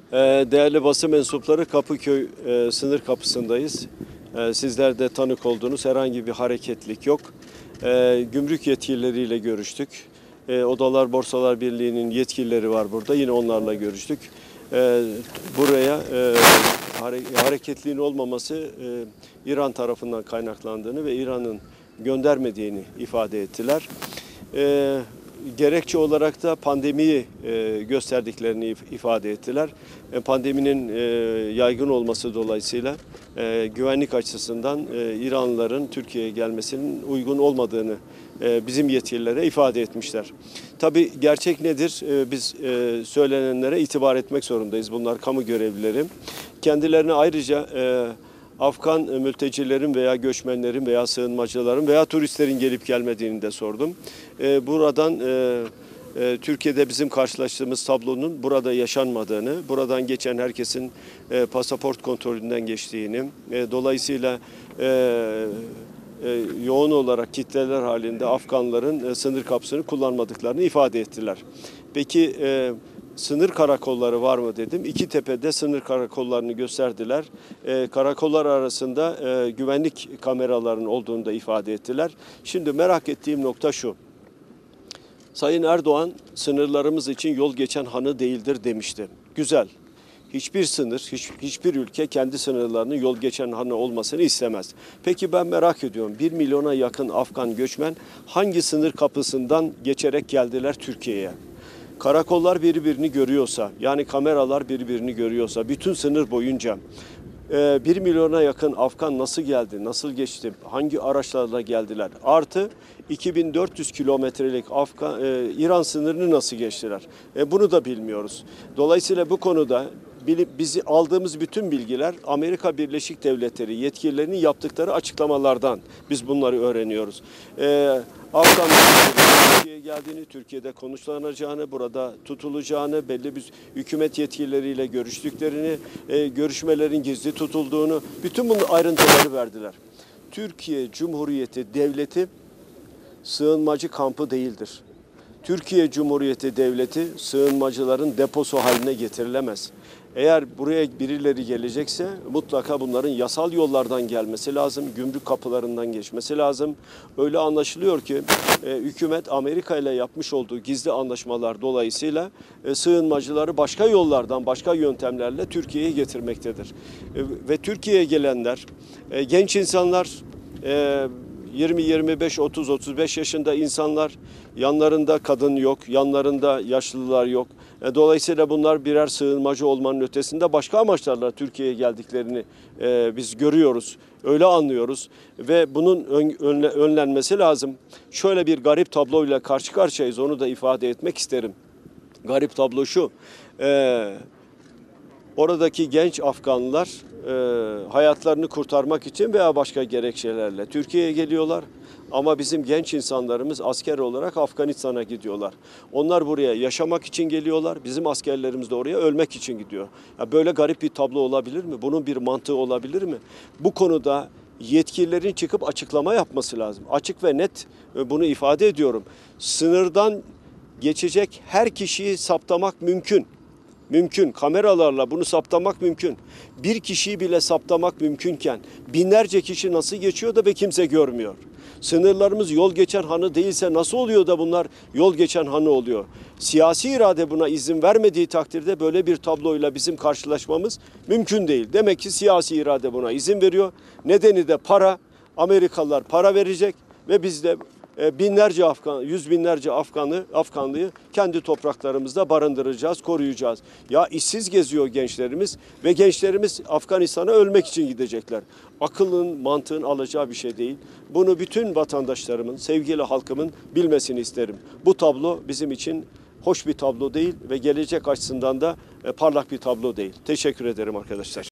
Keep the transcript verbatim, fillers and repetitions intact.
Ee, Değerli basın mensupları, Kapıköy e, sınır kapısındayız. E, sizler de tanık oldunuz. Herhangi bir hareketlik yok. E, gümrük yetkilileriyle görüştük. E, Odalar Borsalar Birliği'nin yetkilileri var burada. Yine onlarla görüştük. E, buraya e, hare hareketliğin olmaması e, İran tarafından kaynaklandığını ve İran'ın göndermediğini ifade ettiler. E, Gerekçe olarak da pandemiyi e, gösterdiklerini ifade ettiler. E, pandeminin e, yaygın olması dolayısıyla e, güvenlik açısından e, İranlıların Türkiye'ye gelmesinin uygun olmadığını e, bizim yetkililere ifade etmişler. Tabii gerçek nedir? E, biz e, söylenenlere itibar etmek zorundayız. Bunlar kamu görevlileri. Kendilerine ayrıca e, Afgan mültecilerin veya göçmenlerin veya sığınmacıların veya turistlerin gelip gelmediğini de sordum. E, buradan e, e, Türkiye'de bizim karşılaştığımız tablonun burada yaşanmadığını, buradan geçen herkesin e, pasaport kontrolünden geçtiğini, e, dolayısıyla e, e, yoğun olarak kitleler halinde Afganların e, sınır kapısını kullanmadıklarını ifade ettiler. Peki e, sınır karakolları var mı dedim. İki tepede sınır karakollarını gösterdiler. Ee, karakollar arasında e, güvenlik kameralarının olduğunu da ifade ettiler. Şimdi merak ettiğim nokta şu. Sayın Erdoğan sınırlarımız için yol geçen hanı değildir demişti. Güzel. Hiçbir sınır, hiç, hiçbir ülke kendi sınırlarının yol geçen hanı olmasını istemez. Peki ben merak ediyorum. Bir milyona yakın Afgan göçmen hangi sınır kapısından geçerek geldiler Türkiye'ye? Karakollar birbirini görüyorsa, yani kameralar birbirini görüyorsa, bütün sınır boyunca e, bir milyona yakın Afgan nasıl geldi, nasıl geçti, hangi araçlarla geldiler? Artı iki bin dört yüz kilometrelik Afgan, e, İran sınırını nasıl geçtiler? E, bunu da bilmiyoruz. Dolayısıyla bu konuda bizi aldığımız bütün bilgiler Amerika Birleşik Devletleri yetkililerinin yaptıkları açıklamalardan biz bunları öğreniyoruz. Ee, Afganların Türkiye'ye geldiğini, Türkiye'de konuşlanacağını, burada tutulacağını, belli bir hükümet yetkilileriyle görüştüklerini, e, görüşmelerin gizli tutulduğunu, bütün bunun ayrıntıları verdiler. Türkiye Cumhuriyeti Devleti sığınmacı kampı değildir. Türkiye Cumhuriyeti Devleti sığınmacıların deposu haline getirilemez. Eğer buraya birileri gelecekse mutlaka bunların yasal yollardan gelmesi lazım, gümrük kapılarından geçmesi lazım. Öyle anlaşılıyor ki e, hükümet Amerika ile yapmış olduğu gizli anlaşmalar dolayısıyla e, sığınmacıları başka yollardan, başka yöntemlerle Türkiye'ye getirmektedir. E, ve Türkiye'ye gelenler, e, genç insanlar, e, yirmi, yirmi beş, otuz, otuz beş yaşında insanlar, yanlarında kadın yok, yanlarında yaşlılar yok. Dolayısıyla bunlar birer sığınmacı olmanın ötesinde başka amaçlarla Türkiye'ye geldiklerini e, biz görüyoruz, öyle anlıyoruz ve bunun ön, önle, önlenmesi lazım. Şöyle bir garip tabloyla karşı karşıyayız, onu da ifade etmek isterim. Garip tablo şu, e, oradaki genç Afganlılar e, hayatlarını kurtarmak için veya başka gerekçelerle Türkiye'ye geliyorlar. Ama bizim genç insanlarımız asker olarak Afganistan'a gidiyorlar. Onlar buraya yaşamak için geliyorlar. Bizim askerlerimiz de oraya ölmek için gidiyor. Ya böyle garip bir tablo olabilir mi? Bunun bir mantığı olabilir mi? Bu konuda yetkililerin çıkıp açıklama yapması lazım. Açık ve net bunu ifade ediyorum. Sınırdan geçecek her kişiyi saptamak mümkün. Mümkün. Kameralarla bunu saptamak mümkün. Bir kişiyi bile saptamak mümkünken binlerce kişi nasıl geçiyor da ve kimse görmüyor? Sınırlarımız yol geçen hanı değilse nasıl oluyor da bunlar yol geçen hanı oluyor? Siyasi irade buna izin vermediği takdirde böyle bir tabloyla bizim karşılaşmamız mümkün değil. Demek ki siyasi irade buna izin veriyor. Nedeni de para. Amerikalılar para verecek ve biz de binlerce Afgan, yüz binlerce Afganlı, Afganlıyı kendi topraklarımızda barındıracağız, koruyacağız. Ya işsiz geziyor gençlerimiz ve gençlerimiz Afganistan'a ölmek için gidecekler. Akılın, mantığın alacağı bir şey değil. Bunu bütün vatandaşlarımın, sevgili halkımın bilmesini isterim. Bu tablo bizim için hoş bir tablo değil ve gelecek açısından da parlak bir tablo değil. Teşekkür ederim arkadaşlar.